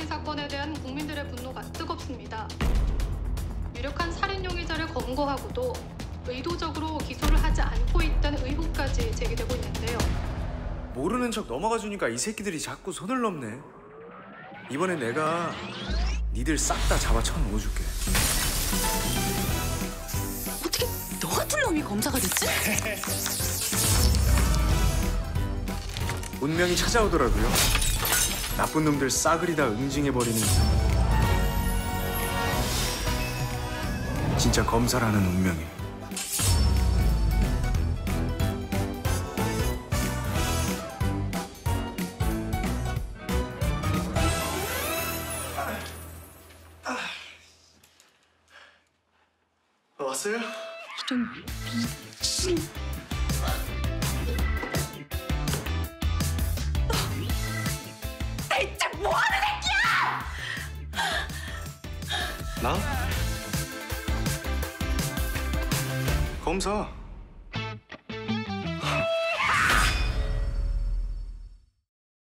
살인 사건에 대한 국민들의 분노가 뜨겁습니다. 유력한 살인 용의자를 검거하고도 의도적으로 기소를 하지 않고 있다는 의혹까지 제기되고 있는데요. 모르는 척 넘어가 주니까 이 새끼들이 자꾸 손을 넘네. 이번엔 내가 니들 싹 다 잡아 쳐놓아줄게. 어떻게 너 같은 놈이 검사가 됐지? 운명이 찾아오더라고요. 나쁜 놈들 싸그리 다 응징해버리는 진짜 검사라는 운명이. 왔어요? 이런 미친... 대체 뭐하는 새끼야! 나? 검사.